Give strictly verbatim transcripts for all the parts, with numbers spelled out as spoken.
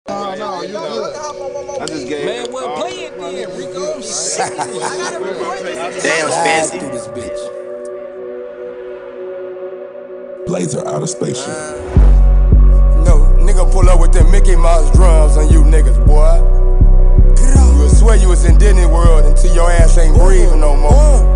No, no, you good. I just gave Man, well, play it then, Rico. Damn, fancy. Through this bitch. Blazer out of spaceship. Uh, no, nigga pull up with them Mickey Mouse drums on you niggas, boy. You would swear you was in Disney World until your ass ain't breathing no more.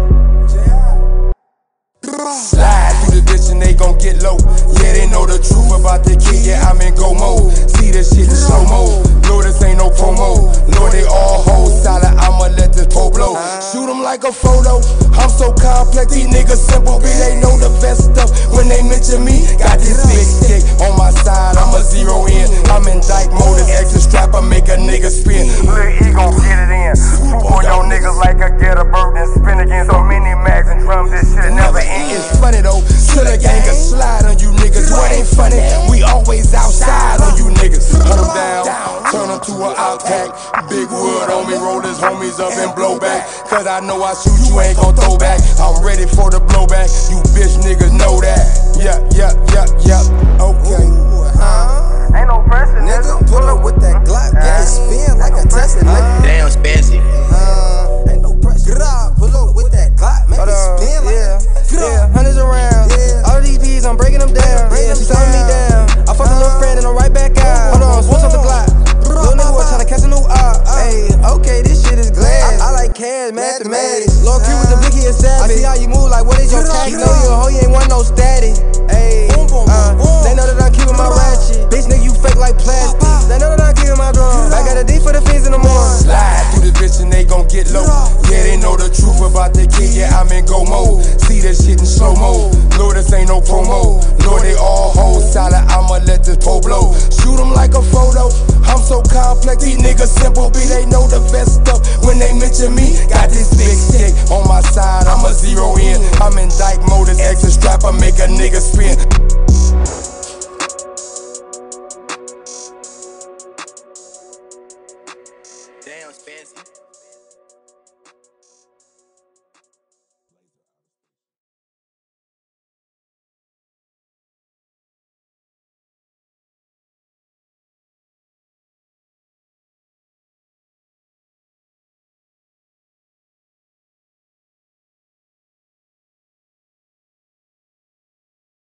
Slide through the bitch and they gon' get low. Yeah, they know the truth about the kid. Yeah, I'm in go mode. See this shit in slow mo. Lord, this ain't no promo. Lord, they all hoes solid. I'ma let this pole blow. Shoot them like a photo. I'm so complex. These niggas simple, B. They know the best stuff when they mention me. Got this big stick on my side. I'ma zero in. I'm in dyke mode. This extra strap. I make a nigga spin. Look, he gon' get it in. Swoop on your niggas like I get a bird and spin again. So many mags and drums. This shit never ends. It's funny though, till a gang can slide on you niggas. What ain't funny? We always outside on you niggas. Hunt them down, turn them to an outback. Big wood on me, roll his homies up and blow back. Cause I know I shoot, you ain't gon' throw back. I'm ready for the blowback, you bitch niggas know that. Yeah, yeah, yeah, yeah, okay. Uh, Ain't no pressure, nigga. pull up with that Glock, get it spin like a Tesla, nigga. Damn, fancy. Uh, ain't no pressure. Pull up with that Glock, make it spin like a Yeah, hundreds around. Yeah. All of these P's, I'm breaking them down. Yeah, she slowing me down. I fucked a little friend and I'm right back out. Hold on, switch up the Glock. Little nigga was tryna catch a new op. Hey, okay, this shit is glass. I, I like cash, mathematics. Lord Q with the blicky and savage. I see how you move, like what is your tactic? Know you a hoe, you ain't want no static. Hey, uh, they know that I'm keeping my ratchet. Bitch, nigga, you fake like plastic. They know that I'm keeping my drum. I got a D for the fins in the morning. Slide through this bitch and they gon' get low. Yeah, they know the truth about the kid. Yeah, I'm in go mode. See this shit in slow mo. Lord, this ain't no promo. Lord, they all hoes solid. I'ma let this pole blow. Shoot them like a photo. I'm so complex. These niggas simple, B. They know the best stuff when they mention me. Got this big stick on my side. I'ma zero in. I'm in dyke mode. This extra strap. I